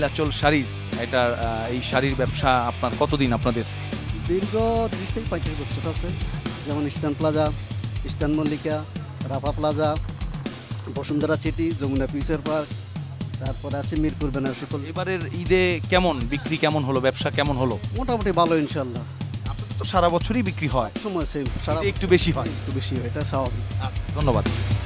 Nilachal saris, এটা এই শাড়ির ব্যবসা আপনার কতদিন আপনাদের? দীর্ঘ 30 থেকে 35 বছর আছে। যেমন Eastern Plaza, Eastern Mallika, Rafa Plaza, Bashundhara City, Jamuna Future Park, তারপরে আছে মিরপুর বেনারসি কলেজ। এবারের ঈদে কেমন বিক্রি, কেমন হলো, ব্যবসা কেমন হলো? মোটামুটি ভালো ইনশাল্লাহ। আপনাদের তো সারা বছরই বিক্রি হয়, সময় সেম, সারা ঈদে একটু বেশি হয়। একটু বেশি হয়, এটা স্বাভাবিক। ধন্যবাদ।